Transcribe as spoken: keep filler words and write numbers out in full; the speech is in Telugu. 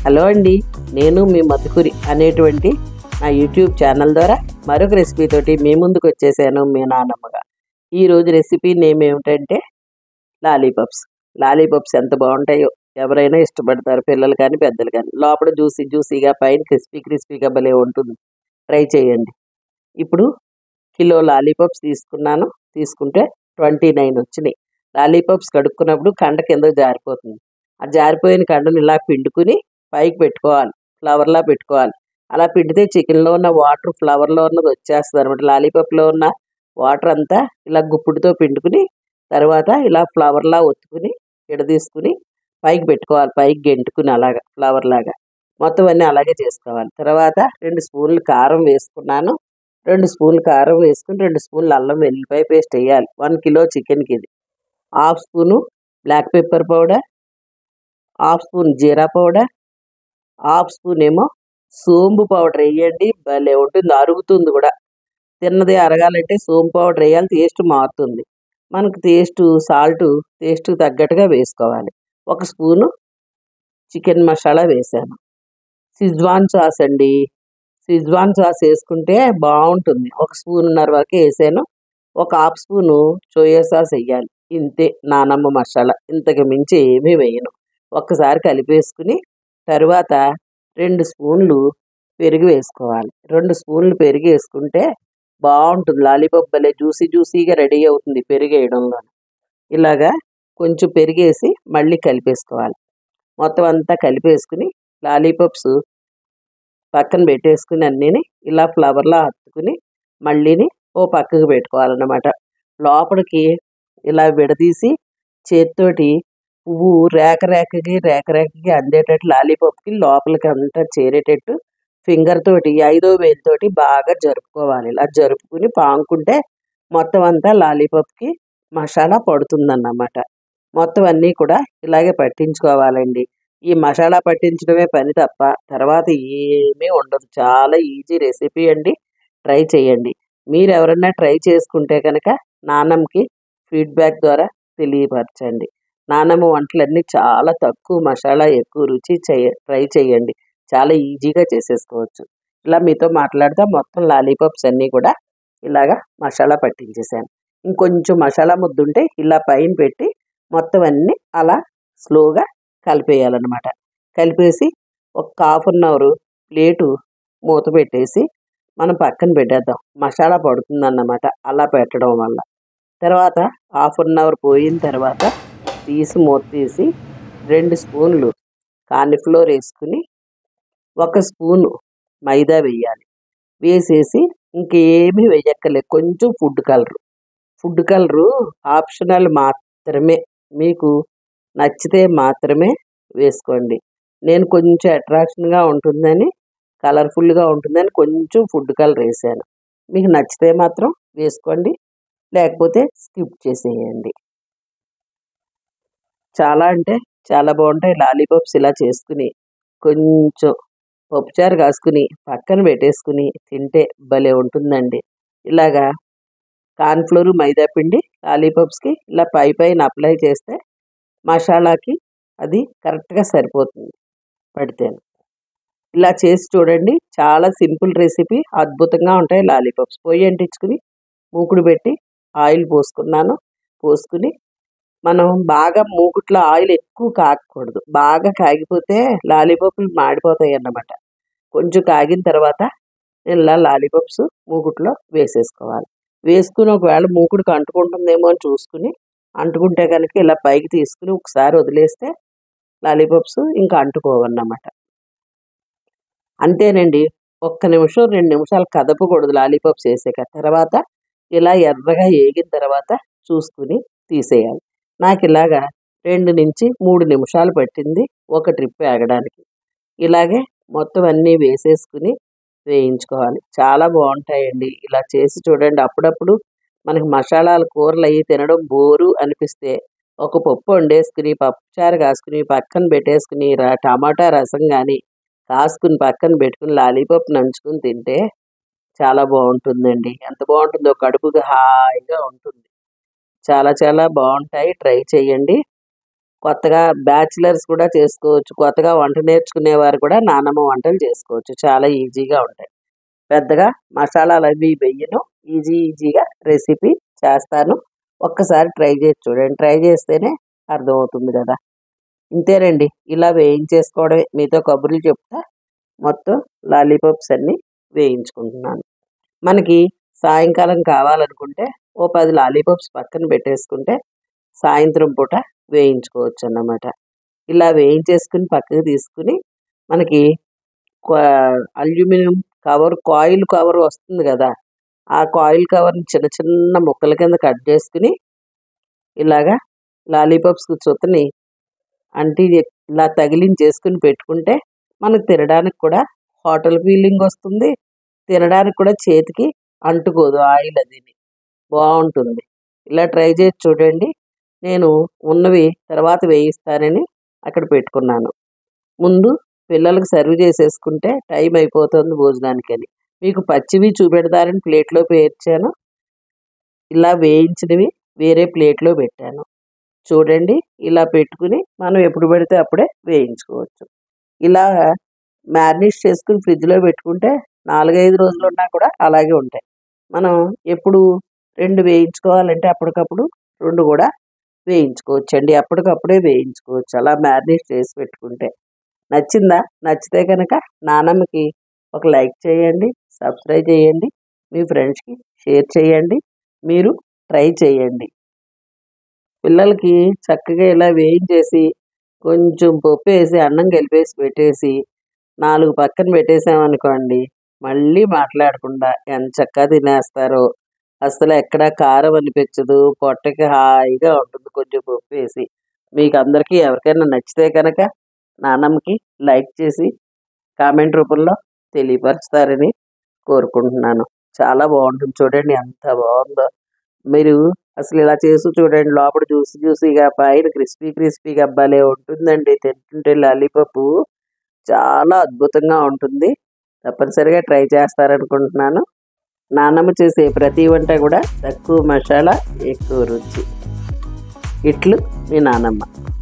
హలో అండి, నేను మీ మధుకురి అనేటువంటి నా యూట్యూబ్ ఛానల్ ద్వారా మరొక రెసిపీతోటి మీ ముందుకు వచ్చేసాను మీ నాన్నమ్మగా. ఈరోజు రెసిపీ నేమ్ ఏమిటంటే లాలీపాప్స్. లాలీపాప్స్ ఎంత బాగుంటాయో ఎవరైనా ఇష్టపడతారు, పిల్లలు కానీ పెద్దలు కానీ. లోపల జ్యూసీ జ్యూసీగా, పైన క్రిస్పీ క్రిస్పీగా భలే ఉంటుంది. ట్రై చేయండి. ఇప్పుడు కిలో లాలీపాప్స్ తీసుకున్నాను. తీసుకుంటే ట్వంటీ నైన్ వచ్చినాయి. లాలీపాప్స్ కడుక్కున్నప్పుడు కండ కింద జారిపోతుంది. ఆ జారిపోయిన కండను ఇలా పిండుకుని పైకి పెట్టుకోవాలి, ఫ్లవర్లా పెట్టుకోవాలి. అలా పిండితే చికెన్లో ఉన్న వాటర్ ఫ్లవర్లో ఉన్నది వచ్చేస్తుంది అనమాట. లాలీపాప్లో ఉన్న వాటర్ అంతా ఇలా గుప్పుడుతో పిండుకుని తర్వాత ఇలా ఫ్లవర్లా ఒత్తుకుని విడదీసుకుని పైకి పెట్టుకోవాలి, పైకి గెంటుకుని అలాగా ఫ్లవర్ లాగా. మొత్తం అన్నీ అలాగే చేసుకోవాలి. తర్వాత రెండు స్పూన్లు కారం వేసుకున్నాను. రెండు స్పూన్లు కారం వేసుకుని రెండు స్పూన్లు అల్లం వెల్లిపాయ పేస్ట్ వేయాలి. వన్ కిలో చికెన్కి ఇది. Half spoon black pepper powder, half spoon జీరా పౌడర్, హాఫ్ స్పూన్ ఏమో సోంపు పౌడర్ వేయండి. భలే ఉంటుంది, అరుగుతుంది కూడా. తిన్నది అరగాలంటే సోంపు పౌడర్ వేయాలి, టేస్ట్ మారుతుంది. మనకు టేస్ట్ సాల్ట్ టేస్ట్కి తగ్గట్టుగా వేసుకోవాలి. ఒక స్పూను చికెన్ మసాలా వేసాను. సిజ్వాన్ సాస్ అండి, సిజ్వాన్ సాస్ వేసుకుంటే బాగుంటుంది. ఒక స్పూన్నర వరకు వేసాను. ఒక హాఫ్ స్పూను సోయా సాస్ వేయాలి. ఇంతే నానమ్మ మసాలా, ఇంతకు మించి ఏమీ వేయను. ఒక్కసారి కలిపేసుకుని తర్వాత రెండు స్పూన్లు పెరుగు వేసుకోవాలి. రెండు స్పూన్లు పెరుగు వేసుకుంటే బాగుంటుంది. లాలీపాప్ భలే జ్యూసీ జ్యూసీగా రెడీ అవుతుంది పెరుగు వేయడంలో. ఇలాగా కొంచెం పెరిగేసి మళ్ళీ కలిపేసుకోవాలి. మొత్తం అంతా కలిపేసుకుని లాలీపాప్స్ పక్కన పెట్టేసుకుని అన్నీని ఇలా ఫ్లవర్లా హత్తుకుని మళ్ళీని ఓ పక్కకు పెట్టుకోవాలన్నమాట. లోపలికి ఇలా విడదీసి చేత్తోటి పువ్వు రేక రేకకి రేక రేకకి అందేటట్టు లాలీపాప్కి లోపలికి అంతా చేరేటట్టు ఫింగర్ తోటి ఐదో వేలుతోటి బాగా జరుపుకోవాలి. ఇలా జరుపుకుని పాముకుంటే మొత్తం అంతా లాలీపాప్కి మసాలా పడుతుందన్నమాట. మొత్తం అన్నీ కూడా ఇలాగే పట్టించుకోవాలండి. ఈ మసాలా పట్టించడమే పని తప్ప తర్వాత ఏమీ ఉండదు. చాలా ఈజీ రెసిపీ అండి. ట్రై చేయండి. మీరు ఎవరన్నా ట్రై చేసుకుంటే కనుక నాన్నమ్మకి ఫీడ్బ్యాక్ ద్వారా తెలియపరచండి. నానమ్మ వంటలన్నీ చాలా తక్కువ మసాలా, ఎక్కువ రుచి చేయ ట్రై చేయండి. చాలా ఈజీగా చేసేసుకోవచ్చు. ఇలా మీతో మాట్లాడితే మొత్తం లాలీపాప్స్ అన్నీ కూడా ఇలాగా మసాలా పట్టించేసాను. ఇంకొంచెం మసాలా ముద్ద ఉంటే ఇలా పైన పెట్టి మొత్తం అన్నీ అలా స్లోగా కలిపేయాలన్నమాట. కలిపేసి ఒక హాఫ్ అన్ అవర్ ప్లేటు మూత పెట్టేసి మనం పక్కన పెట్టేద్దాం. మసాలా పడుతుందన్నమాట అలా పెట్టడం వల్ల. తర్వాత హాఫ్ అన్ అవర్ పోయిన తర్వాత తీసి మూత తీసి రెండు స్పూన్లు కార్న్ఫ్లోర్ వేసుకుని ఒక స్పూను మైదా వేయాలి. వేసేసి ఇంకేమీ వేయక్కర్లేదు. కొంచెం food colour food colour optional మాత్రమే, మీకు నచ్చితే మాత్రమే వేసుకోండి. నేను కొంచెం అట్రాక్షన్గా ఉంటుందని, కలర్ఫుల్గా ఉంటుందని కొంచెం ఫుడ్ కలర్ వేసాను. మీకు నచ్చితే మాత్రం వేసుకోండి, లేకపోతే స్కిప్ చేసేయండి. చాలా అంటే చాలా బాగుంటాయి లాలీపాప్స్. ఇలా చేసుకుని కొంచెం పప్పుచారు కాసుకుని పక్కన పెట్టేసుకుని తింటే భలే ఉంటుందండి. ఇలాగా కార్న్ఫ్లోర్ మైదా పిండి లాలీపాప్స్కి ఇలా పై పైన అప్లై చేస్తే మసాలాకి అది కరెక్ట్గా సరిపోతుంది పడితేను. ఇలా చేసి చూడండి. చాలా సింపుల్ రెసిపీ, అద్భుతంగా ఉంటాయి లాలీపాప్స్. పొయ్యి అంటించుకుని మూకుడు పెట్టి ఆయిల్ పోసుకున్నాను. పోసుకుని మనం బాగా మూకుట్లో ఆయిల్ ఎక్కువ కాగకూడదు. బాగా కాగిపోతే లాలీపాప్లు మాడిపోతాయి అన్నమాట. కొంచెం కాగిన తర్వాత ఇలా లాలీపాప్స్ మూకుట్లో వేసేసుకోవాలి. వేసుకుని ఒకవేళ మూకుడికి అంటుకుంటుందేమో అని చూసుకుని, అంటుకుంటే కనుక ఇలా పైకి తీసుకుని ఒకసారి వదిలేస్తే లాలీపాప్స్ ఇంకా అంటుకోవన్నమాట. అంతేనండి. ఒక్క నిమిషం రెండు నిమిషాలు కదపకూడదు లాలీపాప్స్ వేసాక. తర్వాత ఇలా ఎర్రగా వేగిన తర్వాత చూసుకుని తీసేయాలి. నాకు ఇలాగా రెండు నుంచి మూడు నిమిషాలు పట్టింది ఒక ట్రిప్ వేగడానికి. ఇలాగే మొత్తం అన్నీ వేసేసుకుని వేయించుకోవాలి. చాలా బాగుంటాయండి. ఇలా చేసి చూడండి. అప్పుడప్పుడు మనకి మసాలాల కూరలు అవి తినడం బోరు అనిపిస్తే ఒక పప్పు వండేసుకుని పప్పుచారు కాసుకుని పక్కన పెట్టేసుకుని రా టమాటా రసం కానీ కాసుకుని పక్కన పెట్టుకుని లాలీపాప్ నంచుకుని తింటే చాలా బాగుంటుందండి. ఎంత బాగుంటుందో, కడుపుకి హాయిగా ఉంటుంది. చాలా చాలా బాగుంటాయి. ట్రై చేయండి. కొత్తగా బ్యాచిలర్స్ కూడా చేసుకోవచ్చు. కొత్తగా వంట నేర్చుకునేవారు కూడా నానమ్మ వంటలు చేసుకోవచ్చు. చాలా ఈజీగా ఉంటాయి. పెద్దగా మసాలాలు అవి వెయ్యను. ఈజీ ఈజీగా రెసిపీ చేస్తాను. ఒక్కసారి ట్రై చేసి చూడండి. ట్రై చేస్తేనే అర్థమవుతుంది కదా! ఇంతేనండి. ఇలా వేయించేసుకోవడమే. మీతో కబుర్లు చెప్తా మొత్తం లాలీపాప్స్ అన్నీ వేయించుకుంటున్నాను. మనకి సాయంకాలం కావాలనుకుంటే ఓ పది లాలీపాప్స్ పక్కన పెట్టేసుకుంటే సాయంత్రం పూట వేయించుకోవచ్చన్నమాట. ఇలా వేయించేసుకుని పక్కకు తీసుకుని మనకి క్వా అల్యూమినియం కవర్ కాయిల్ కవర్ వస్తుంది కదా! ఆ కాయిల్ కవర్‌ని చిన్న చిన్న ముక్కల కింద కట్ చేసుకొని ఇలాగా లాలీపాప్స్‌కి చుట్టని అంటి ఇలా తగిలించేసుకొని పెట్టుకుంటే మనకు తినడానికి కూడా హోటల్ ఫీలింగ్ వస్తుంది. తినడానికి కూడా చేతికి అంటుకోదు ఆయిల్ అదిని. బావుంటుంది. ఇలా ట్రై చేసి చూడండి. నేను ఉన్నవి తర్వాత వేయిస్తానని అక్కడ పెట్టుకున్నాను. ముందు పిల్లలకి సర్వ్ చేసేసుకుంటే టైం అయిపోతుంది భోజనానికని. మీకు పచ్చివి చూపెడతారని ప్లేట్‌లో పేర్చాను. ఇలా వేయించినవి వేరే ప్లేట్‌లో పెట్టాను. చూడండి ఇలా పెట్టుకుని మనం ఎప్పుడు పడితే అప్పుడే వేయించుకోవచ్చు. ఇలా మ్యారినేట్ చేసుకొని ఫ్రిడ్జ్‌లో పెట్టుకుంటే నాలుగు, ఐదు రోజులున్నా కూడా అలాగే ఉంటాయి. మనం ఎప్పుడు రెండు వేయించుకోవాలంటే అప్పటికప్పుడు రెండు కూడా వేయించుకోవచ్చండి. అప్పటికప్పుడే వేయించుకోవచ్చు. అలా మ్యారినేట్ చేసి పెట్టుకుంటే. నచ్చిందా? నచ్చితే కనుక నానమ్మకి ఒక లైక్ చేయండి. సబ్స్క్రైబ్ చేయండి. మీ ఫ్రెండ్స్‌కి షేర్ చేయండి. మీరు ట్రై చేయండి. పిల్లలకి చక్కగా ఇలా వేయించేసి కొంచెం పప్పేసి అన్నం కలిపేసి పెట్టేసి నాలుగు పక్కన పెట్టేసామనుకోండి మళ్ళీ మాట్లాడకుండా ఎంచక్కా తినేస్తారో. అసలు ఎక్కడ కారం అనిపించదు. పొట్టకి హాయిగా ఉంటుంది కొంచెం పప్పేసి. మీకు అందరికీ ఎవరికైనా నచ్చితే కనుక నానమ్మకి లైక్ చేసి కామెంట్ రూపంలో తెలియపరుస్తారని కోరుకుంటున్నాను. చాలా బాగుంటుంది. చూడండి ఎంత బాగుందో. మీరు అసలు ఇలా చేసి చూడండి. లోపల జ్యూసీ జ్యూసీగా పైన క్రిస్పీ క్రిస్పీగా భలే ఉంటుందండి. తింటుంటే లాలీపాపు చాలా అద్భుతంగా ఉంటుంది. తప్పనిసరిగా ట్రై చేస్తారనుకుంటున్నాను. నానమ్మ చేసే ప్రతి వంట కూడా తక్కువ మసాలా ఎక్కువ రుచి. ఇట్లు మీ నానమ్మ.